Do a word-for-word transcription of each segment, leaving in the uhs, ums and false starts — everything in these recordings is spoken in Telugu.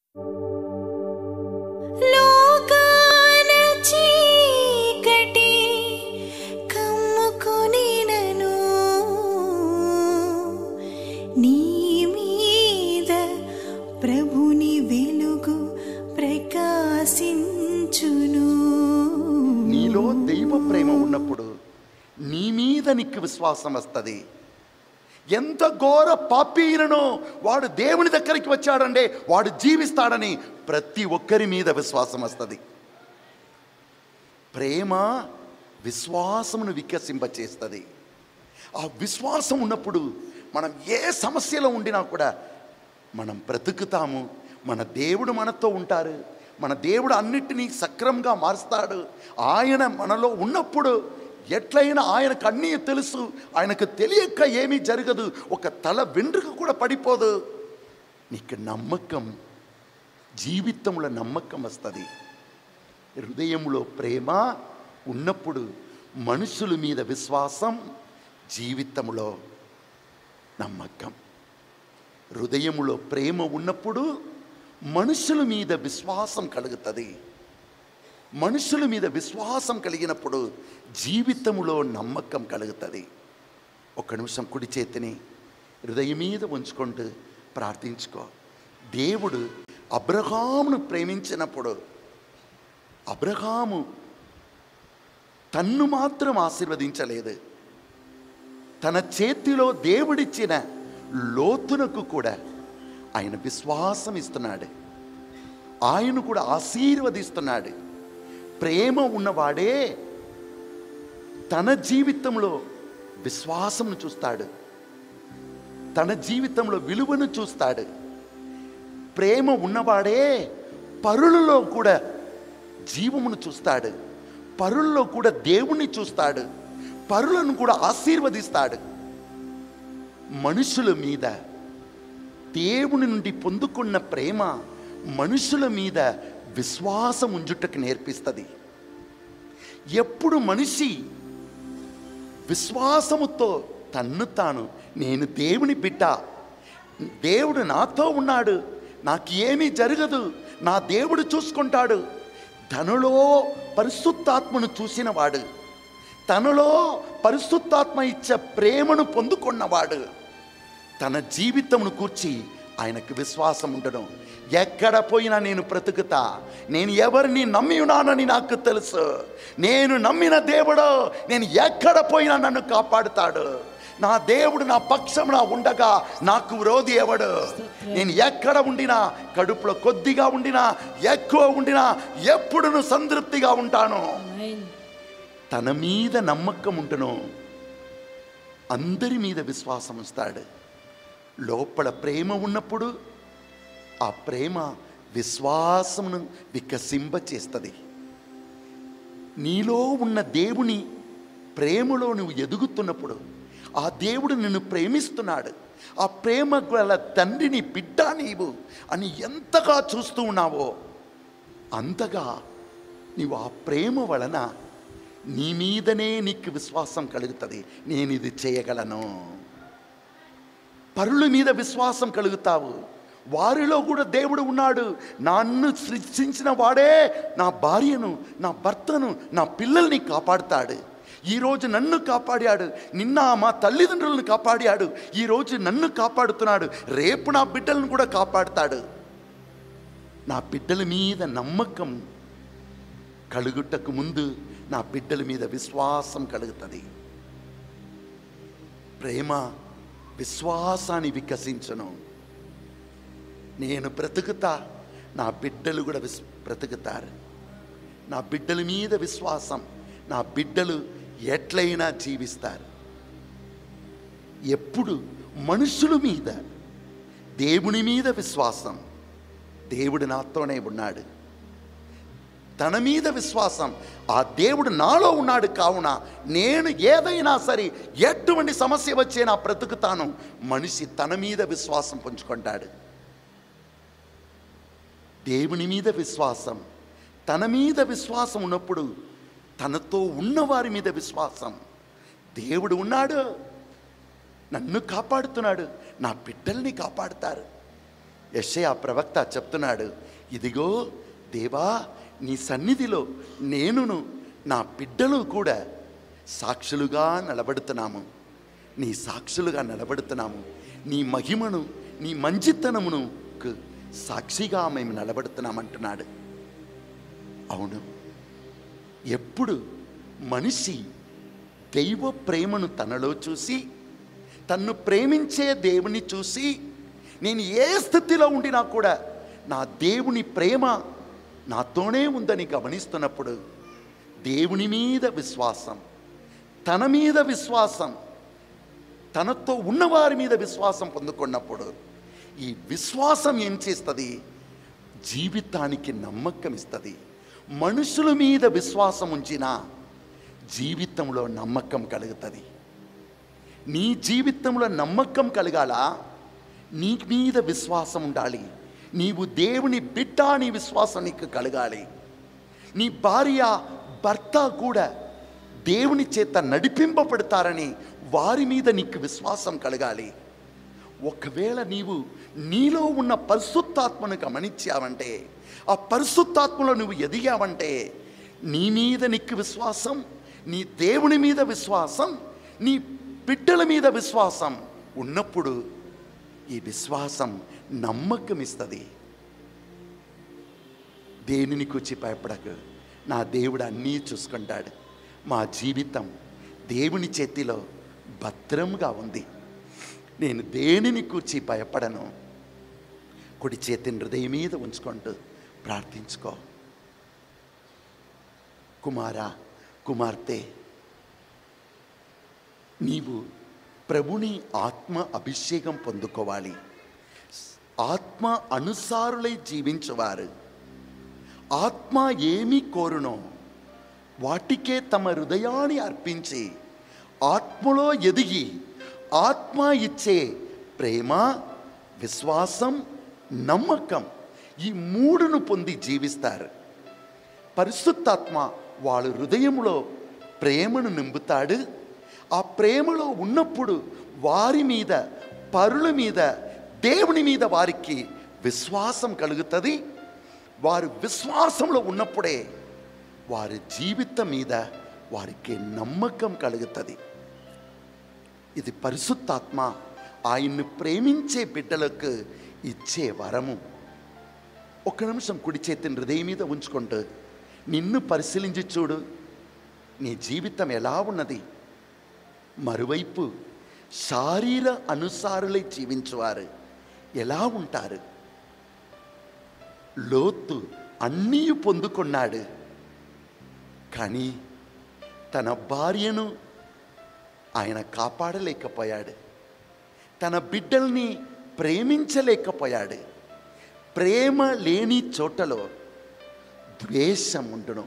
లోకాన చీకటి కమ్ముకొనినను నీ మీద ప్రభుని వెలుగు ప్రకాశించును. నీలో దైవ ప్రేమ ఉన్నప్పుడు నీ మీద నీకు విశ్వాసం వస్తుంది. ఎంత ఘోర పాపీనో వాడు దేవుని దగ్గరికి వచ్చాడంటే వాడు జీవిస్తాడని ప్రతి ఒక్కరి మీద విశ్వాసం వస్తుంది. ప్రేమ విశ్వాసమును వికసింపచేస్తుంది. ఆ విశ్వాసం ఉన్నప్పుడు మనం ఏ సమస్యలో ఉండినా కూడా మనం బ్రతుకుతాము. మన దేవుడు మనతో ఉంటారు. మన దేవుడు అన్నిటినీ సక్రమంగా మారుస్తాడు. ఆయన మనలో ఉన్నప్పుడు ఎట్లయినా ఆయనకు అన్నీ తెలుసు. ఆయనకు తెలియక ఏమీ జరగదు. ఒక తల వెంట్రుక కూడా పడిపోదు. నీకు నమ్మకం, జీవితంలో నమ్మకం వస్తుంది. హృదయంలో ప్రేమ ఉన్నప్పుడు మనుషుల మీద విశ్వాసం, జీవితంలో నమ్మకం. హృదయములో ప్రేమ ఉన్నప్పుడు మనుషుల మీద విశ్వాసం కలుగుతుంది. మనుషుల మీద విశ్వాసం కలిగినప్పుడు జీవితంలో నమ్మకం కలుగుతుంది. ఒక నిమిషం కుడి చేతిని హృదయం మీద ఉంచుకుంటూ ప్రార్థించుకో. దేవుడు అబ్రహామును ప్రేమించినప్పుడు అబ్రహాము తన్ను మాత్రం ఆశీర్వదించలేదు. తన చేతిలో దేవుడిచ్చిన లోతునకు కూడా ఆయన విశ్వాసం ఇస్తున్నాడు. ఆయన కూడా ఆశీర్వదిస్తున్నాడు. ప్రేమ ఉన్నవాడే తన జీవితంలో విశ్వాసమును చూస్తాడు. తన జీవితంలో విలువను చూస్తాడు. ప్రేమ ఉన్నవాడే పరులలో కూడా జీవమును చూస్తాడు. పరులలో కూడా దేవుణ్ణి చూస్తాడు. పరులను కూడా ఆశీర్వదిస్తాడు. మనుషుల మీద దేవుని నుండి పొందుకున్న ప్రేమ మనుషుల మీద విశ్వాసం ఉంచుటకు నేర్పిస్తుంది. ఎప్పుడు మనిషి విశ్వాసముతో తన్ను తాను నేను దేవుని బిడ్డ, దేవుడు నాతో ఉన్నాడు, నాకు ఏమీ జరగదు, నా దేవుడు చూసుకుంటాడు, తనలో పరిశుద్ధాత్మను చూసినవాడు, తనలో పరిశుద్ధాత్మ ఇచ్చే ప్రేమను పొందుకున్నవాడు తన జీవితమును కూర్చి ఆయనకు విశ్వాసం ఉండడం. ఎక్కడ పోయినా నేను బ్రతుకుతా, నేను ఎవరిని నమ్మి ఉన్నానని నాకు తెలుసు, నేను నమ్మిన దేవుడు నేను ఎక్కడ పోయినా నన్ను కాపాడుతాడు, నా దేవుడు నా పక్షమున ఉండగా నాకు విరోధి ఎవడు, నేను ఎక్కడ ఉండినా కడుపులో కొద్దిగా ఉండినా ఎక్కువ ఉండినా ఎప్పుడును సంతృప్తిగా ఉంటాను. తన మీద నమ్మకం ఉంటును, అందరి మీద విశ్వాసం ఉంచుతాడు. లోపల ప్రేమ ఉన్నప్పుడు ఆ ప్రేమ విశ్వాసమును వికసింపచేస్తుంది. నీలో ఉన్న దేవుని ప్రేమలో నువ్వు ఎదుగుతున్నప్పుడు ఆ దేవుడు నిన్ను ప్రేమిస్తున్నాడు. ఆ ప్రేమ గల తండ్రిని బిడ్డ నీవు అని ఎంతగా చూస్తూ ఉన్నావో అంతగా నీవు ఆ ప్రేమ వలన నీ మీదనే నీకు విశ్వాసం కలుగుతుంది. నేను ఇది చేయగలను. పరుల మీద విశ్వాసం కలుగుతావు. వారిలో కూడా దేవుడు ఉన్నాడు. నన్ను సృష్టించిన వాడే నా భార్యను, నా భర్తను, నా పిల్లల్ని కాపాడుతాడు. ఈరోజు నన్ను కాపాడాడు, నిన్న మా తల్లిదండ్రులను కాపాడాడు, ఈరోజు నన్ను కాపాడుతున్నాడు, రేపు నా బిడ్డలను కూడా కాపాడుతాడు. నా బిడ్డల మీద నమ్మకం కలుగుటకు ముందు నా బిడ్డల మీద విశ్వాసం కలుగుతుంది. ప్రేమ విశ్వాసాన్ని వికసించను. నేను బ్రతుకుతా, నా బిడ్డలు కూడా విస్ బ్రతుకుతారు. నా బిడ్డల మీద విశ్వాసం, నా బిడ్డలు ఎట్లయినా జీవిస్తారు. ఎప్పుడు మనుషుల మీద, దేవుని మీద విశ్వాసం. దేవుడు నాతోనే ఉన్నాడు. తన మీద విశ్వాసం, ఆ దేవుడు నాలో ఉన్నాడు కావున నేను ఏదైనా సరే ఎటువంటి సమస్య వచ్చే నా బ్రతుకుతాను. మనిషి తన మీద విశ్వాసం పుంజుకుంటాడు. దేవుని మీద విశ్వాసం, తన మీద విశ్వాసం ఉన్నప్పుడు తనతో ఉన్నవారి మీద విశ్వాసం. దేవుడు ఉన్నాడు, నన్ను కాపాడుతున్నాడు, నా బిడ్డల్ని కాపాడుతారు. యెషయా ప్రవక్త చెప్తున్నాడు, ఇదిగో దేవా, నీ సన్నిధిలో నేనును నా బిడ్డలు కూడా సాక్షులుగా నిలబడుతున్నాము. నీ సాక్షులుగా నిలబడుతున్నాము. నీ మహిమను, నీ మంచితనమును సాక్షిగా మేము నిలబడుతున్నామంటున్నాడు. అవును, ఎప్పుడు మనిషి దైవ ప్రేమను తనలో చూసి, తన్ను ప్రేమించే దేవుని చూసి, నేను ఏ స్థితిలో ఉండినా కూడా నా దేవుని ప్రేమ నాతోనే ఉందని గమనిస్తున్నప్పుడు, దేవుని మీద విశ్వాసం, తన మీద విశ్వాసం, తనతో ఉన్నవారి మీద విశ్వాసం పొందుకున్నప్పుడు, ఈ విశ్వాసం ఏం చేస్తుంది? జీవితానికి నమ్మకం ఇస్తుంది. మనుషుల మీద విశ్వాసం ఉంచినా జీవితంలో నమ్మకం కలుగుతుంది. నీ జీవితంలో నమ్మకం కలగాలా? నీ మీద విశ్వాసం ఉండాలి. నీవు దేవుని బిడ్డ, నీ విశ్వాసం నీకు కలగాలి. నీ భార్య, భర్త కూడా దేవుని చేత నడిపింపబడతారని వారి మీద నీకు విశ్వాసం కలగాలి. ఒకవేళ నీవు నీలో ఉన్న పరిశుద్ధాత్మను గమనించావంటే, ఆ పరిశుద్ధాత్మలో నువ్వు ఎదిగావంటే, నీ మీద నీకు విశ్వాసం, నీ దేవుని మీద విశ్వాసం, నీ బిడ్డల మీద విశ్వాసం ఉన్నప్పుడు ఈ విశ్వాసం నమ్మకం ఇస్తుంది. దేనిని కూర్చి భయపడకు, నా దేవుడు అన్నీ చూసుకుంటాడు. మా జీవితం దేవుని చేతిలో భద్రంగా ఉంది. నేను దేనిని కూర్చి భయపడను. కుడి చేతిని హృదయం మీద ఉంచుకుంటూ ప్రార్థించుకో. కుమారా, కుమార్తె, నీవు ప్రభుని ఆత్మ అభిషేకం పొందుకోవాలి. ఆత్మ అనుసారులై జీవించువారు ఆత్మ ఏమి కోరునో వాటికే తమ హృదయాన్ని అర్పించి, ఆత్మలో ఎదిగి ఆత్మ ఇచ్చే ప్రేమ, విశ్వాసం, నమ్మకం, ఈ మూడును పొంది జీవిస్తారు. పరిశుద్ధాత్మ వాళ్ళ హృదయంలో ప్రేమను నింపుతాడు. ఆ ప్రేమలో ఉన్నప్పుడు వారి మీద, పరుల మీద, దేవుని మీద వారికి విశ్వాసం కలుగుతుంది. వారు విశ్వాసంలో ఉన్నప్పుడే వారి జీవితం మీద వారికి నమ్మకం కలుగుతుంది. ఇది పరిశుద్ధాత్మ ఆయన్ను ప్రేమించే బిడ్డలకు ఇచ్చే వరము. ఒక నిమిషం కుడి చేతిని హృదయం మీద ఉంచుకుంటూ నిన్ను పరిశీలించి చూడు. నీ జీవితం ఎలా ఉన్నది? మరోవైపు శారీర అనుసారులై జీవించువారు ఎలా ఉంటారు? లోతు అన్నీ పొందుకున్నాడు, కానీ తన భార్యను ఆయన కాపాడలేకపోయాడు. తన బిడ్డల్ని ప్రేమించలేకపోయాడు. ప్రేమ లేని చోటలో ద్వేషం ఉండును.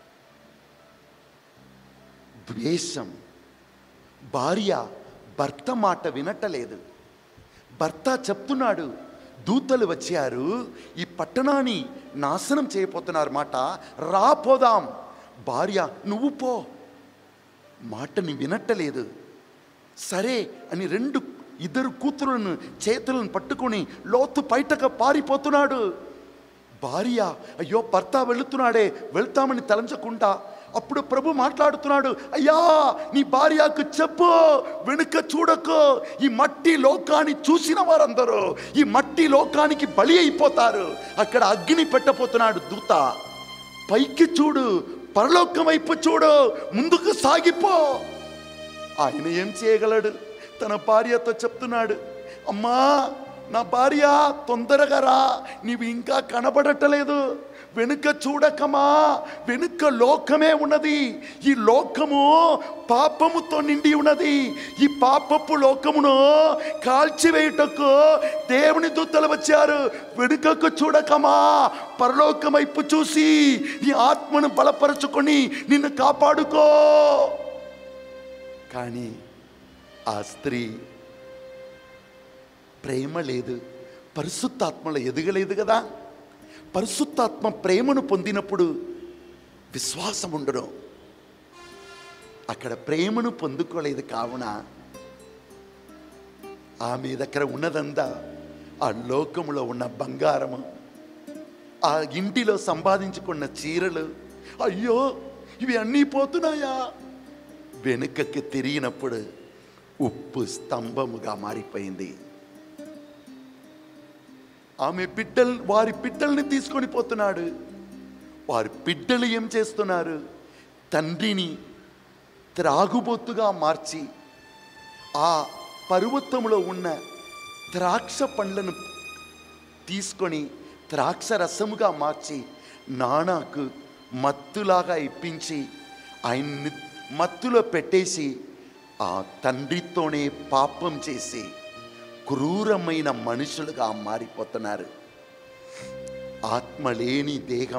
ద్వేషం. భార్య భర్త మాట వినటలేదు. భర్త చెప్తున్నాడు, దూతలు వచ్చారు, ఈ పట్టణాన్ని నాశనం చేయబోతున్నారు మాట, రాపోదాం. భార్య, నువ్వు పో. మాటని వినట్టలేదు. సరే అని రెండు ఇద్దరు కూతురులను చేతులను పట్టుకొని లోతు బయటకు పారిపోతున్నాడు. భార్య, అయ్యో భర్త వెళుతున్నాడే, వెళ్తామని తలంచకుండా అప్పుడు ప్రభు మాట్లాడుతున్నాడు, అయ్యా నీ భార్యకు చెప్పు, వెనుక చూడకు. ఈ మట్టి లోకాన్ని చూసిన వారందరూ ఈ మట్టి లోకానికి బలి అయిపోతారు. అక్కడ అగ్ని పెట్టబోతున్నాడు దూత. పైకి చూడు, పరలోకం వైపు చూడు, ముందుకు సాగిపో. ఆయన ఏం చేయగలడు? తన భార్యతో చెప్తున్నాడు, అమ్మా నా భార్య తొందరగా రా, నీవు ఇంకా కనబడటలేదు, వెనుక చూడకమా, వెనుక లోకమే ఉన్నది. ఈ లోకము పాపముతో నిండి ఉన్నది. ఈ పాపపు లోకమును కాల్చివేయుటకు దేవుని దూతలు వచ్చారు. వెనుకకు చూడకమా, పరలోకం వైపు చూసి నీ ఆత్మను బలపరచుకొని నిన్ను కాపాడుకో. కానీ ఆ స్త్రీ ప్రేమ లేదు, పరిశుద్ధాత్మలో ఎదగలేదు కదా. పరిశుద్ధాత్మ ప్రేమను పొందినప్పుడు విశ్వాసం ఉండడు. అక్కడ ప్రేమను పొందుకోలేదు. కావున ఆమె దగ్గర ఉన్నదంతా ఆ లోకములో ఉన్న బంగారము, ఆ ఇంటిలో సంపాదించుకున్న చీరలు, అయ్యో ఇవి అన్నీ పోతున్నాయా? వెనుకకి తిరిగినప్పుడు ఉప్పు స్తంభముగా మారిపోయింది. ఆమె బిడ్డలు, వారి బిడ్డల్ని తీసుకొని పోతున్నాడు. వారి బిడ్డలు ఏం చేస్తున్నారు? తండ్రిని త్రాగుబోతుగా మార్చి ఆ పర్వతంలో ఉన్న ద్రాక్ష పండ్లను తీసుకొని ద్రాక్ష రసముగా మార్చి నానాకు మత్తులాగా ఇప్పించి ఆయన్ని మత్తులో పెట్టేసి ఆ తండ్రితోనే పాపం చేసి క్రూరమైన మనుషులుగా మారిపోతున్నారు. ఆత్మలేని దేహం,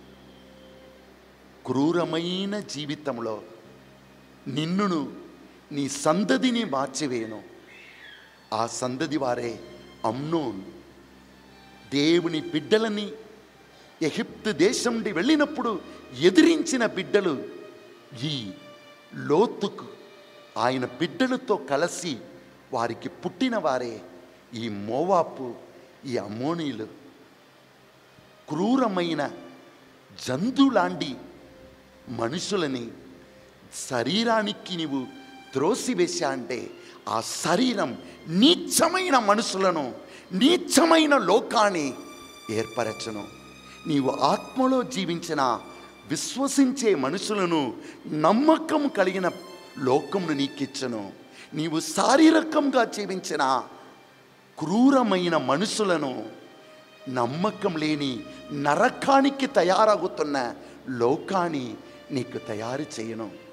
క్రూరమైన జీవితంలో నిన్నును నీ సంతతిని మార్చివేను. ఆ సంతతి వారే అమ్నోన్. దేవుని బిడ్డలని ఎగిప్తు దేశం నుండి వెళ్ళినప్పుడు ఎదిరించిన బిడ్డలు ఈ లోతుకు ఆయన బిడ్డలతో కలిసి వారికి పుట్టిన వారే ఈ మోవాబు, ఈ అమ్మోనీలు. క్రూరమైన జంతువులాంటి మనుషులని శరీరానికి నీవు త్రోసివేశా అంటే ఆ శరీరం నీచమైన మనుషులను, నీచమైన లోకాన్ని ఏర్పరచను. నీవు ఆత్మలో జీవించిన విశ్వసించే మనుషులను, నమ్మకం కలిగిన లోకమును నీకిచ్చను. నీవు శారీరకంగా జీవించిన క్రూరమైన మనుషులను, నమ్మకం లేని నరకానికి తయారవుతున్న లోకాన్ని నీకు తయారు చేయను.